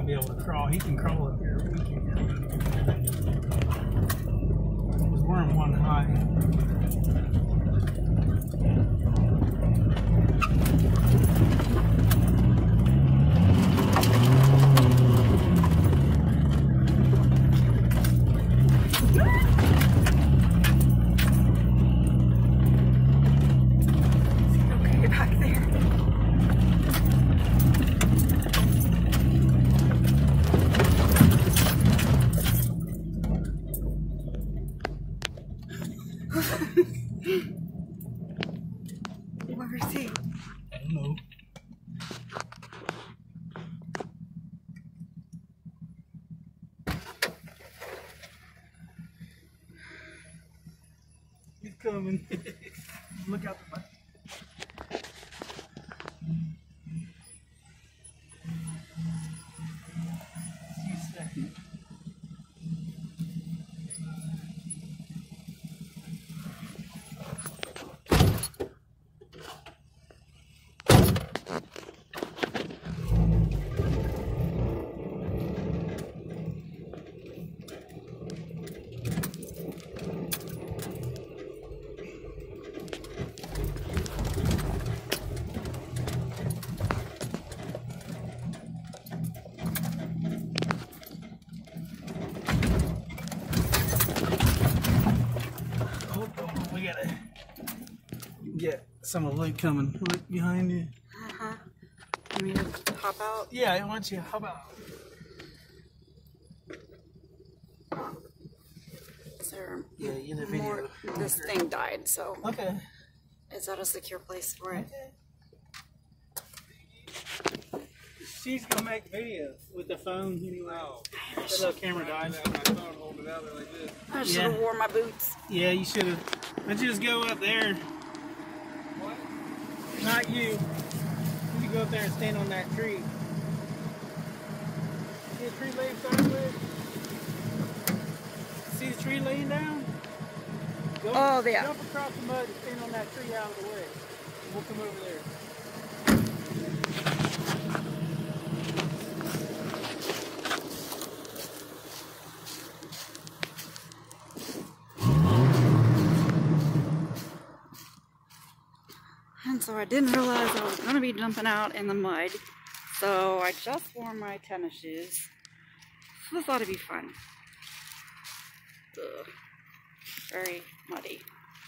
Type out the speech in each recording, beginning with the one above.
be able to crawl. He can crawl up here. We can't. We're in one high. Okay, back there. Where is he? I don't know. He's coming. Look out the back. We gotta get some of Luke coming. Look behind you. Uh-huh. You mean to hop out? Yeah, I want you. How about? Is there Yeah, in the more? video. This thing died, so Okay. is that a secure place for it? She's gonna make videos with the phone anyway. That little camera died. Hold it out there like this. I should have worn my boots. Yeah, you should have. Let's just go up there. What? Not you. You go up there and stand on that tree. See the tree laying sideways? See the tree laying down? Go, Oh, yeah. Jump across the mud and stand on that tree out of the way. We'll come over there. And so I didn't realize I was going to be jumping out in the mud. So I just wore my tennis shoes. So this ought to be fun. Ugh. Very muddy.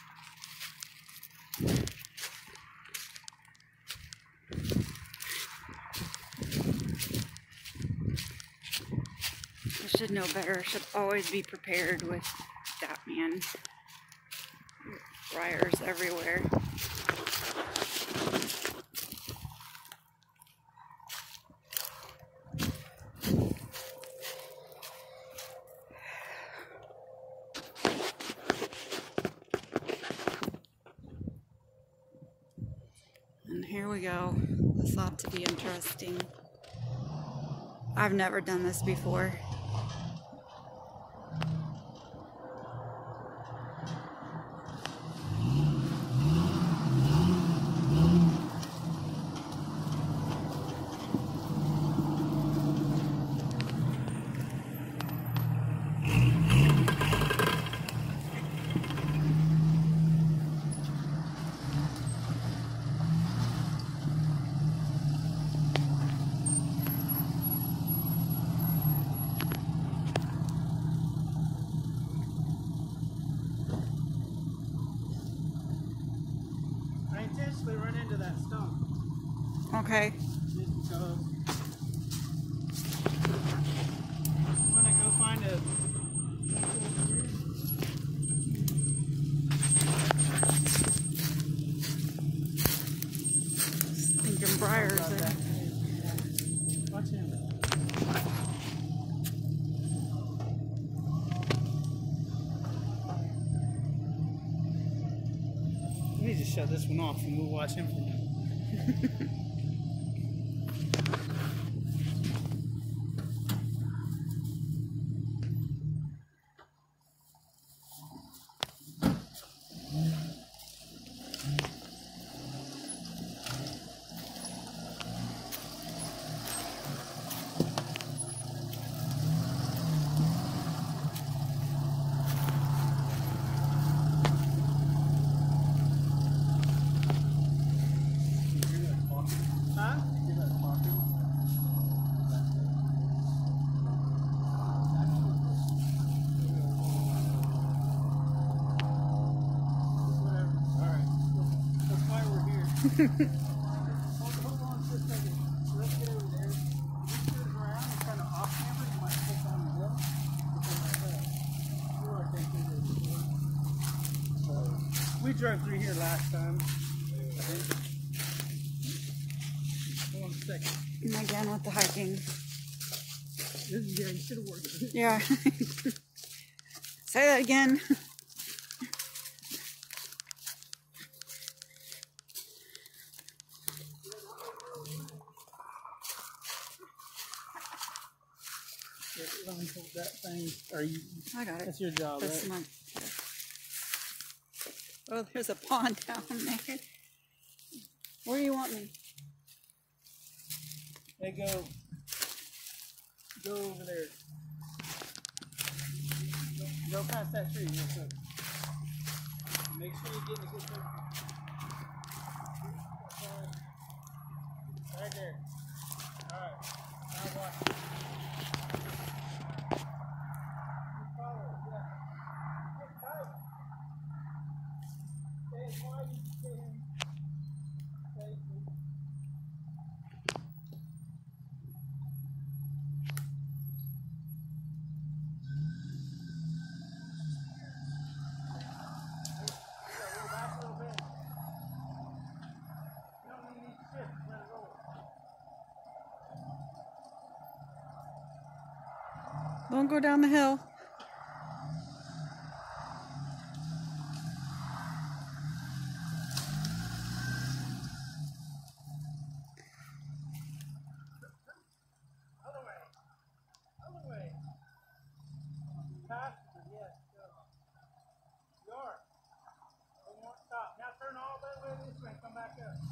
I should know better. Should always be prepared with Dappman wires everywhere. And here we go. This ought to be interesting. I've never done this before. I intentionally run into that stump. Okay. Just because. I'm gonna go find a. Thinking briars there. Watch him. Let me just shut this one off and we'll watch him for a minute. Hold on for a second. Let's get over there. Just turn it around and kind of off camera. You might click on the hill. We drove through here last time. I think. Hold on a second. And again with the hiking. This is good. You should have worked. Yeah. Say that again. Let me hold that thing. Are you? I got it. That's your job, That's right? Oh, there's a pond down there. Where do you want me? Hey, go over there. Go past that tree real quick. Make sure you're getting a good picture. Right there. Alright. Now watch. Follow it, yeah. Get tight. Stay as wide as you can. Safely. Don't go down the hill. Other way. Other way. Faster, yes, go. You are. One more stop. Now turn all that way this way and come back up.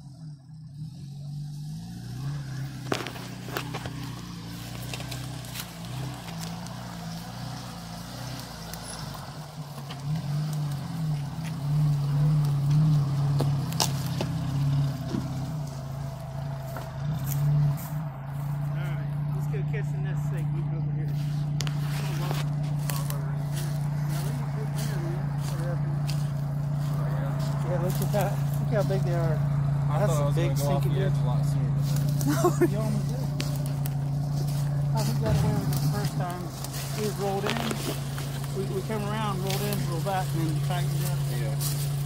Catch the next segment over here. Yeah, look at that. Look how big they are. That's a big sinking ditch. No. You almost did. I think got away with it the first time. We rolled in. We come around, rolled in, rolled back, and then tightened up. Yeah.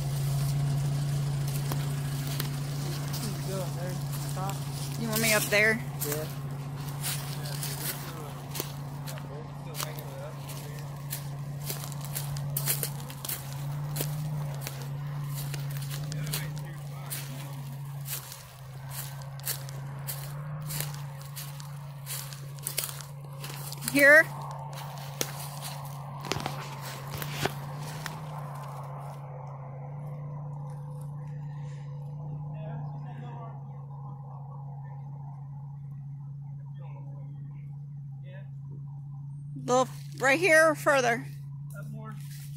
Go up there. Stop. You want me up there? Yeah. Here? Little right here or further? Up more.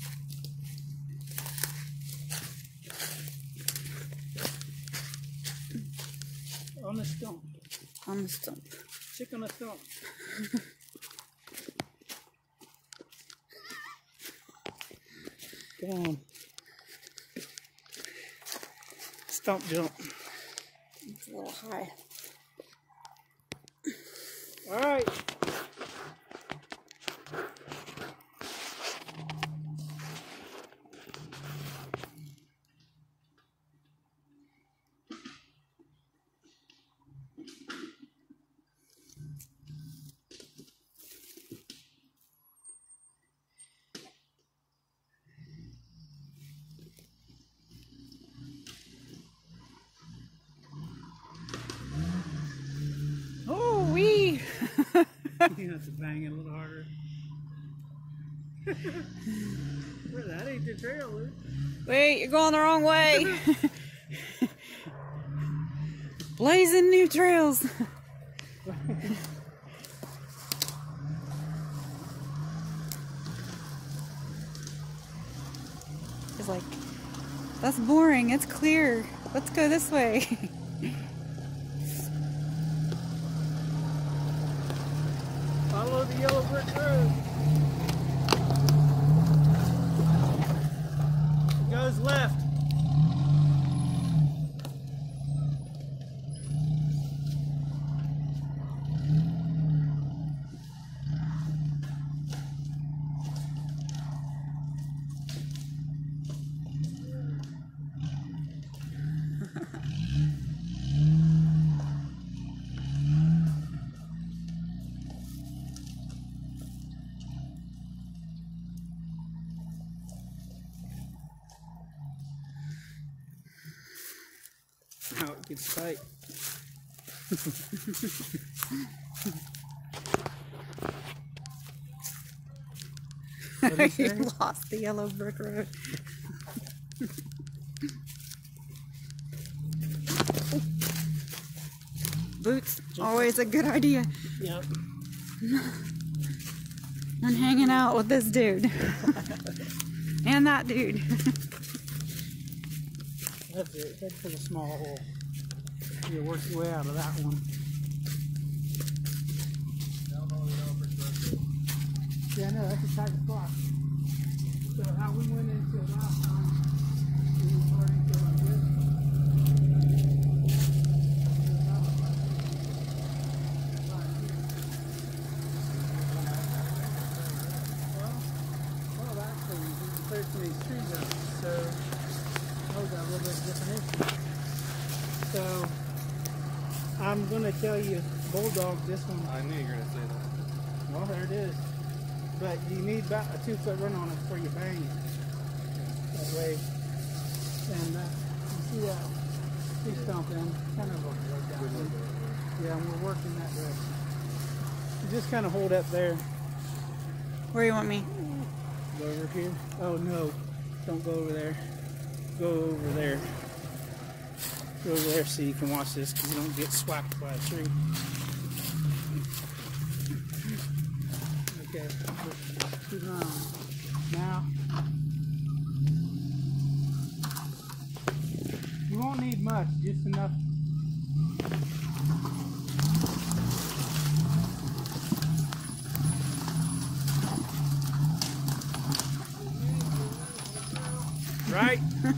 On the stump. On the stump. Chick on the stump. Come on. Stump jump. It's a little high. All right. Oh, wee! You have to bang it a little harder. Well, that ain't the trail, Luke. Wait, you're going the wrong way. Blazing new trails. It's like, that's boring. It's clear. Let's go this way. Follow the yellow brick road. It goes left. it gets tight. You lost the yellow brick road. Boots, always a good idea. Yep. And hanging out with this dude. And that dude. That's it. Head for the small hole. You work your way out of that one. Yeah, I know, that's a tight spot. So how we went into it last time, we were starting to like this. Well, actually, we cleared some of these trees up, so those got a little bit different issue. So I'm going to tell you, bulldog this one. I knew you were going to say that. Well, there it is. But you need about a 2-foot run on it before you bang it. That way. And you see that tree stump in, kind of a yeah, and we're working that direction. You just kind of hold up there. Where you want me? Go over here. Oh no, don't go over there. Go over there. Go over there so you can watch this because you don't get swapped by a tree. Okay, keep on. Now, you won't need much, just enough. Right?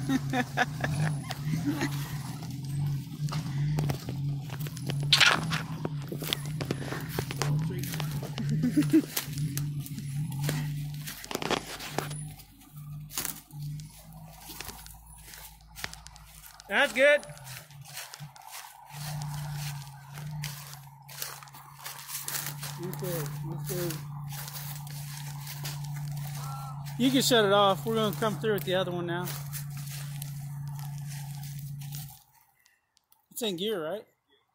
That's good. Okay. You can shut it off. We're going to come through with the other one now. It's in gear, right?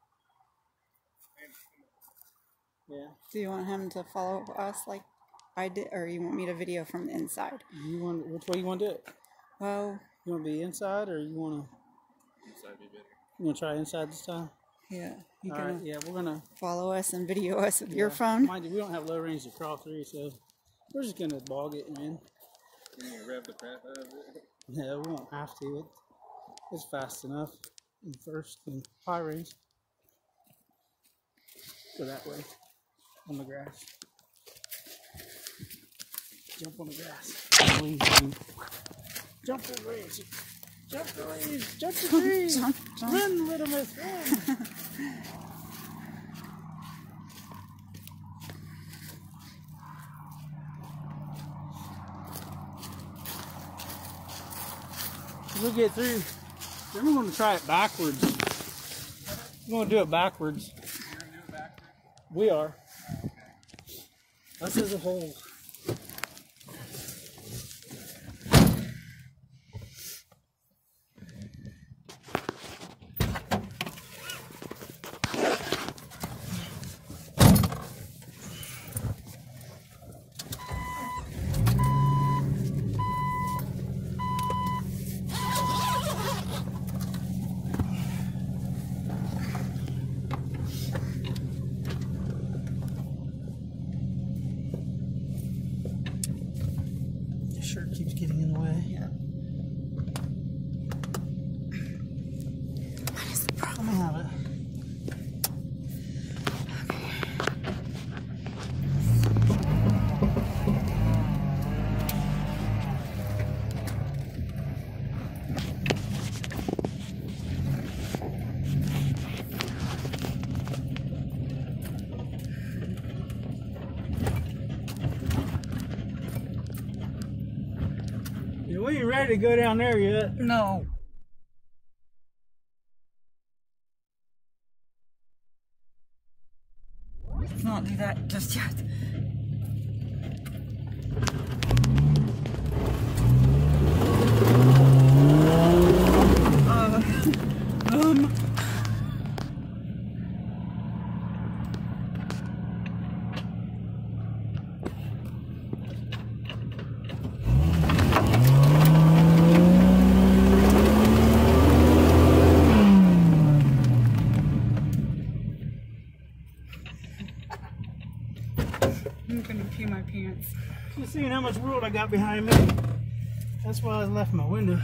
Yeah. Do you want him to follow us like I did, or you want me to video from the inside? Which way you want to do it? Well, you want to be inside, or you want to? Inside be better. You want to try inside this time? Yeah. You All can right. Yeah, we're gonna follow us and video us with your phone. Mind you, we don't have low range to crawl through, so we're just gonna bog it, man. Can you rev the crap out of it? Yeah, we won't have to. It's fast enough in first and high range. Go that way on the grass. Jump on the grass. Jump the leaves. Jump the leaves. Jump the trees. Jump. Run, little miss, run. We'll get through. Then we're going to try it backwards. We're going to do it backwards. You're going to do it backwards? We are. Oh, okay. This is a hole. Shirt keeps getting in the way. Yeah. What is the problem? I'm gonna have it. We ain't ready to go down there yet. No. Let's not do that just yet. couldn't pee my pants. Just seeing how much world I got behind me. That's why I left my window.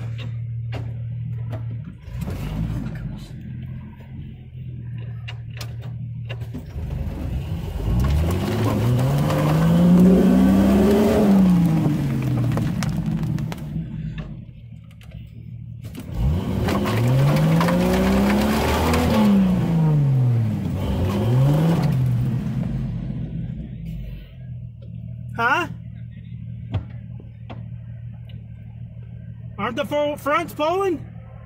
Huh? Aren't the fronts pulling?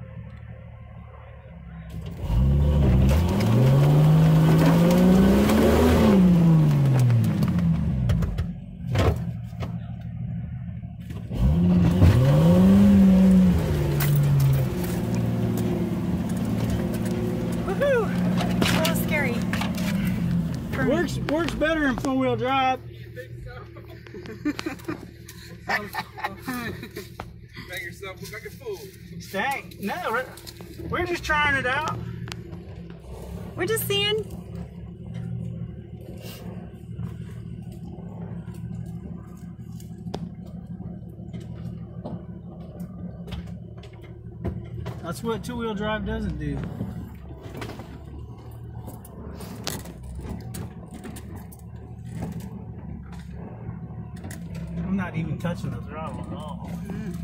Woohoo! A little scary. Works better in four-wheel drive. Make yourself look like a fool. Dang, no, we're just trying it out. We're just seeing. That's what two-wheel drive doesn't do. I'm not even touching the throttle at all.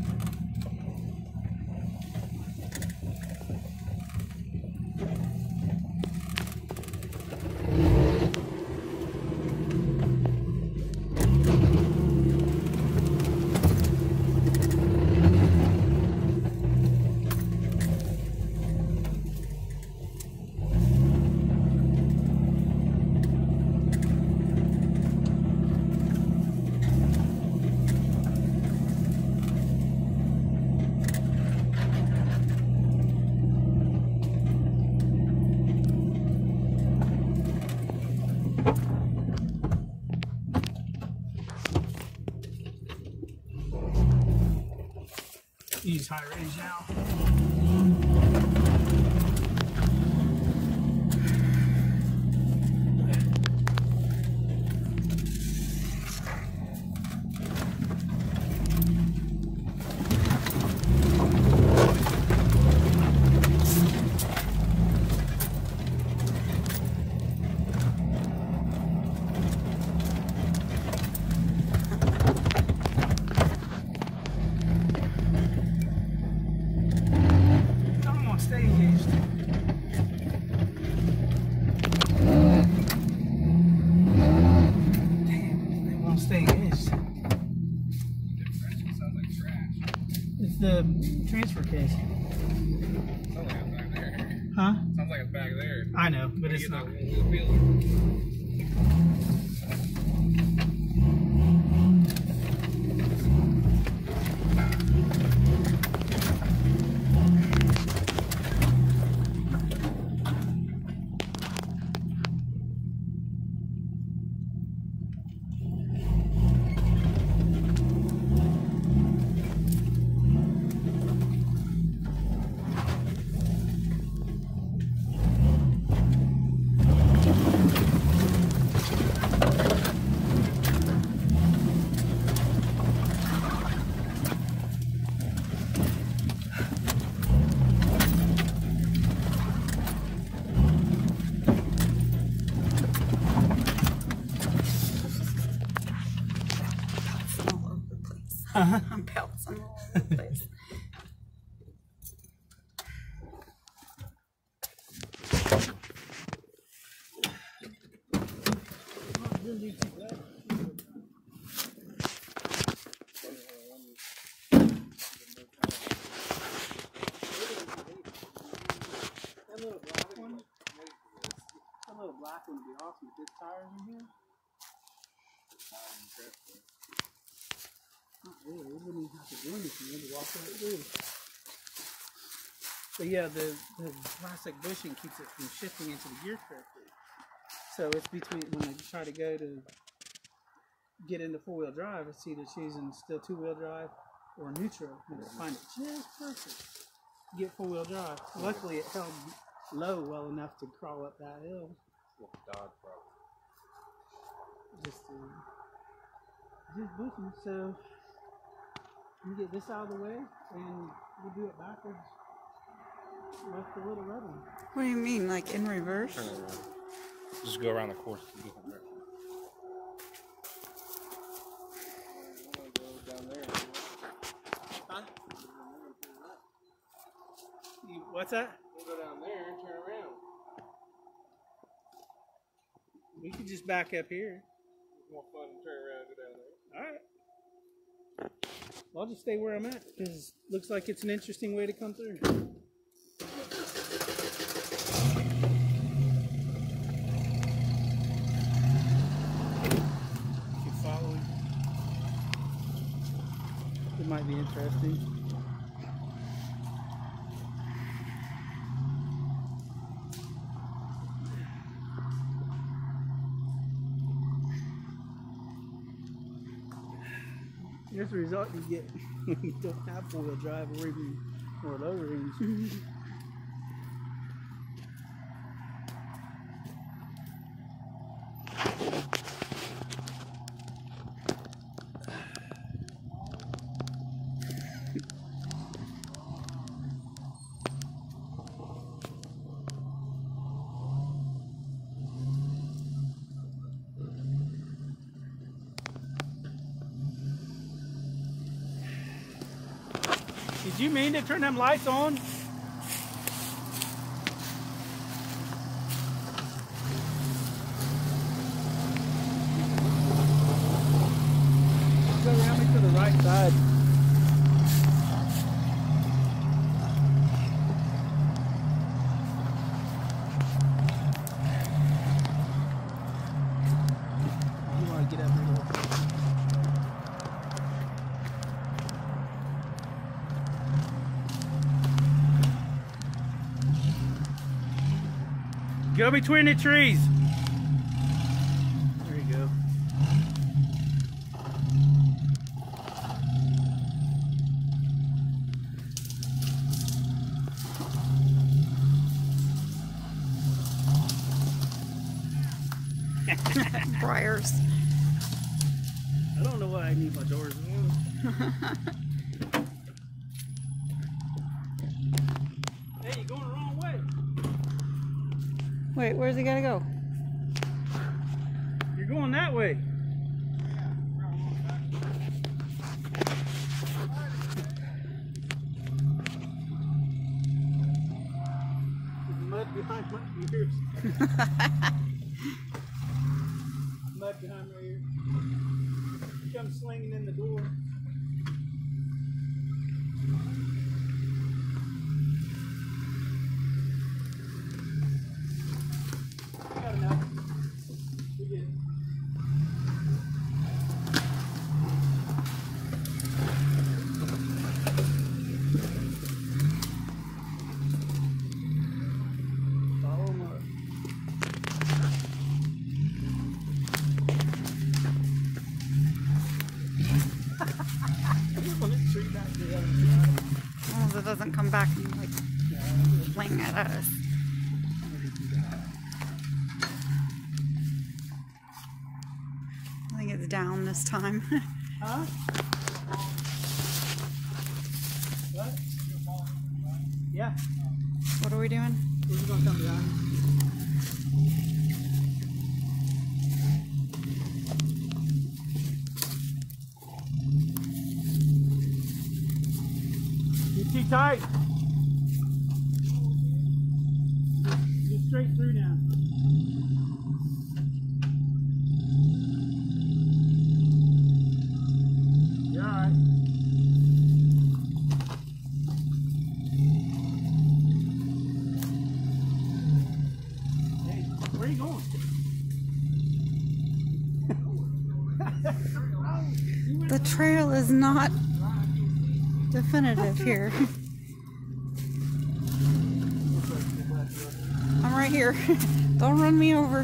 Use high range now. Come on, stay engaged. Damn, they won't stay engaged. Sounds like trash. It's the transfer case. Sounds like it's back there. Huh? Sounds like it's back there. I know, but it's not. All over the place. I'm bouncing all over the place. That little black one would be awesome with this tires in here. Not really, we wouldn't even have to do anything, we'd walk right through. But yeah, the plastic bushing keeps it from shifting into the gear correctly. So it's between, when I try to go to get into four-wheel drive, it's either choosing still two-wheel drive or neutral, and I find it just perfect to get four-wheel drive. Luckily it held low well enough to crawl up that hill. Dodge problem. Just to just bushy, so you get this out of the way and we'll do it backwards. Left the little red one. What do you mean, like in reverse? Turn it around. Just go around the course in different direction. Go down there. Huh? What's that? We'll go down there and turn around. We could just back up here. It's more fun to turn around and go down there. Alright. Well, I'll just stay where I'm at because it looks like it's an interesting way to come through. Keep following. It might be interesting. Here's the result you get when you don't have four-wheel drive or even or low range. Did you mean to turn them lights on? Go around me to the right side. You want to get up here a little bit. Go between the trees. There you go. Briars. I don't know why I need my doors on. Hey, you're going the wrong way. Wait, where's he gotta go? You're going that way. There's mud behind my ears. Mud behind my ears. Come slinging in the door. Got enough. We get it. Follow them up. On this tree back to the other side. As long as it doesn't come back and like fling at us. I think it's down this time. Huh? What? Yeah. What are we doing? Who's gonna come behind? You're too tight. Just straight through now. You're alright. Hey, where are you going? The trail is not definitive here. I'm right here. Don't run me over.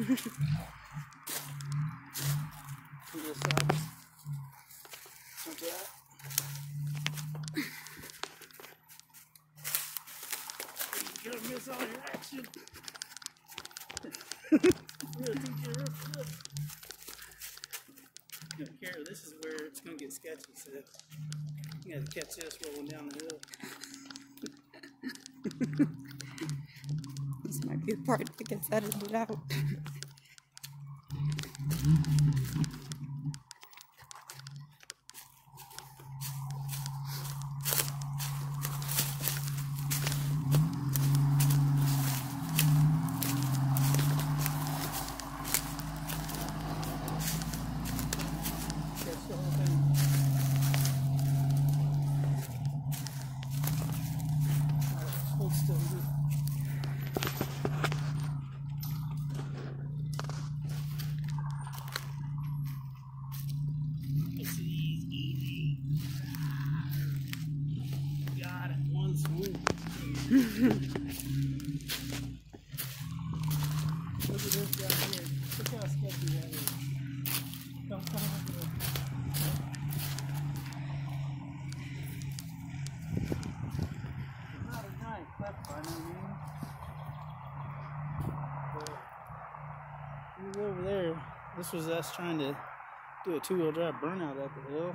To this side. Like that. You're gonna miss all your action. I'm gonna teach you real quick. Here, this is where it's gonna get sketchy, so you gotta catch this rolling down the hill. This might be the part that gets edited out. Catch the whole thing. Hold still. This is easy. Got it. One swoop. Look at this down here. Look how sketchy that is. Don't come over there. Not a giant cliff by no means. But we were over there. This was us trying to do a two-wheel drive burnout up the hill.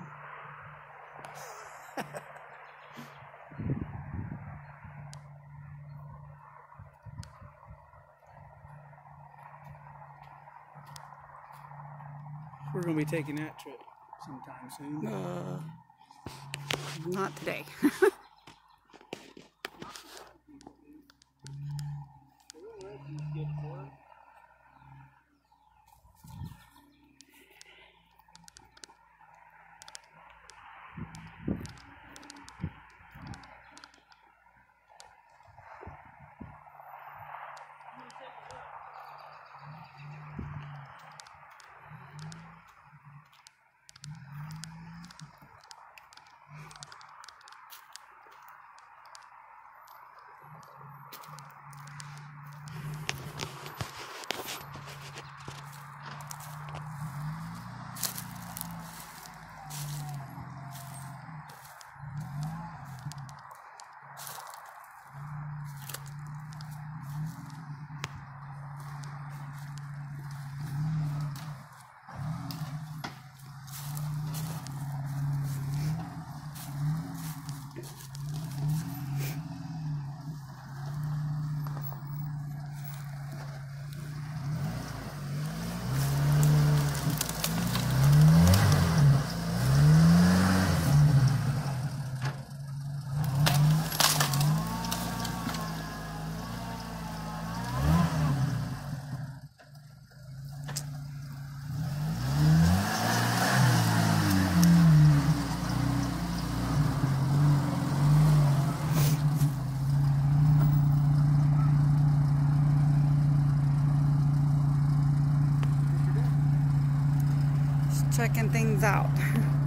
We're going to be taking that trip sometime soon. Not today. Checking things out.